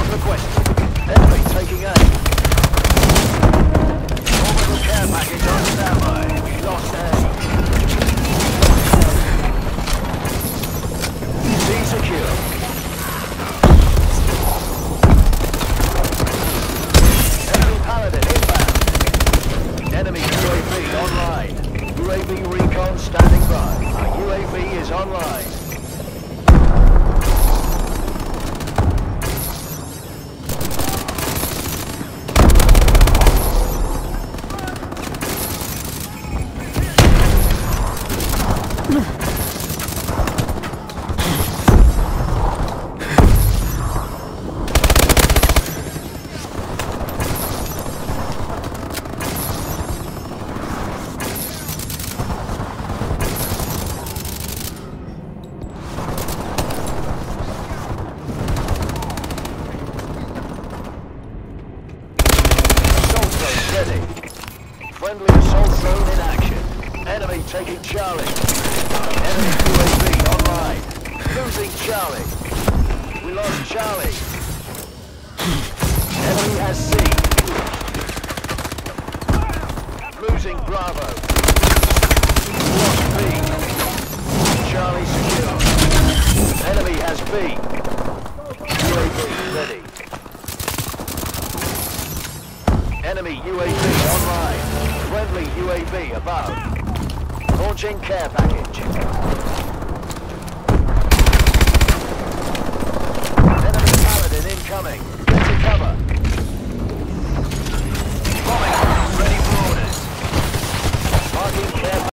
requested. Enemy taking aim. Orbital care package on standby. We lost A. C secure. Enemy Paladin inbound. Enemy UAV online. UAV recon standing by. Our UAV is online. Friendly assault drone in action. Enemy taking Charlie. Enemy UAV online. Losing Charlie. We lost Charlie. Enemy has C. Losing Bravo. Lost B. Charlie secure. Enemy has B. UAV ready. Enemy UAV online. Friendly UAV above. Launching care package. Enemy Paladin incoming. Get to cover. Bombing ready for orders. Marking care